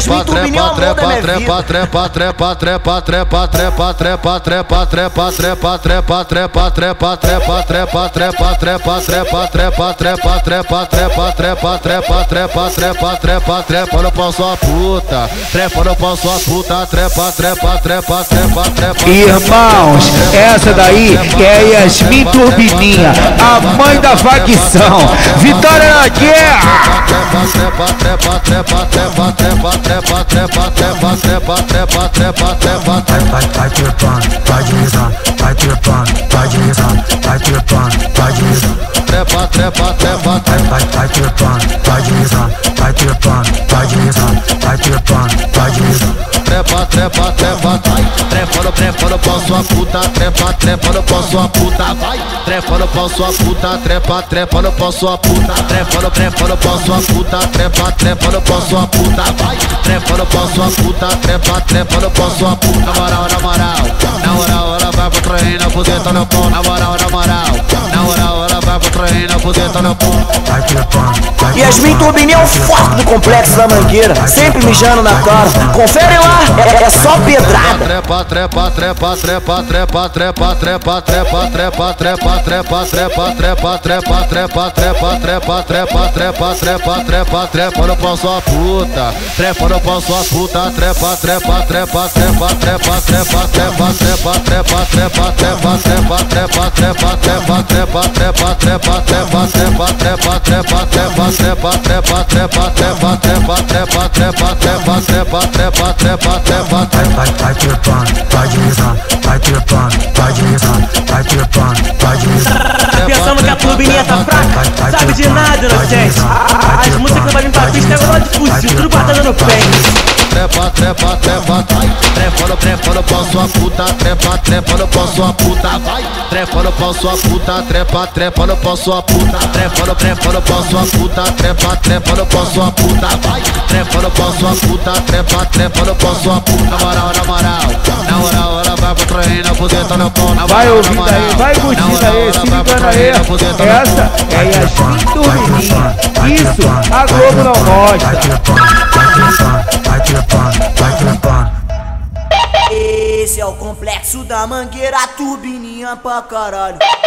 Yasmin Turbininho, amor da minha vida. Trepa no pau sua puta, trepa no pau sua puta, trepa. Irmãos, essa daí é a Yasmin Turbininha, a mãe da facção. Vitória na guerra! Vai trepando, vai deslizando, vai trepando, vai deslizando, vai trepando, vai deslizando. Vai trepando, vai deslizando, vai trepando, vai deslizando, vai trepando, vai deslizando. Trepa no pau sua puta, trepa no pau sua puta, vai. Trepa no pau sua puta, trepa no pau sua puta, trepa no pau sua puta, trepa no pau sua puta, vai. Trepa no pau sua puta, trepa no pau sua puta. Na moral, ela vai pro trem, na buzeta no pau. Na moral, ela vai pro trem, na buzeta no pau. Vai trepando, vai Yasmin Turbininho é o forte do complexo da Mangueira, sempre mijando na cara. Confere lá, é só pedrada. Trepa no pau sua puta, trepa no pau sua puta, trepa vai trepando, vai deslizando, vai trepando, vai deslizando, vai trepando, vai deslizando. Pensando que a Turbininha tá fraca? Sabe de nada, inocente. As músicas que vai vir pra pista é igual de fuzil, tudo batendo no pé. Trepa no pau sua puta, trepa no pau sua puta, vai. Trepa no pau sua puta, trepa no pau sua puta, trepa no pau sua puta, trepa no pau sua puta, vai. Trepa no pau sua puta, trepa no pau sua puta. Na moral, ela vai pro trem, na buzeta no pau. Vai ouvindo aí, vai curtindo aí, se ligando aí. Essa é a Yasmin Turbininha. Isso a Globo não mostra. Vai trepando. Esse é o complexo da Mangueira, Turbininha pra caralho.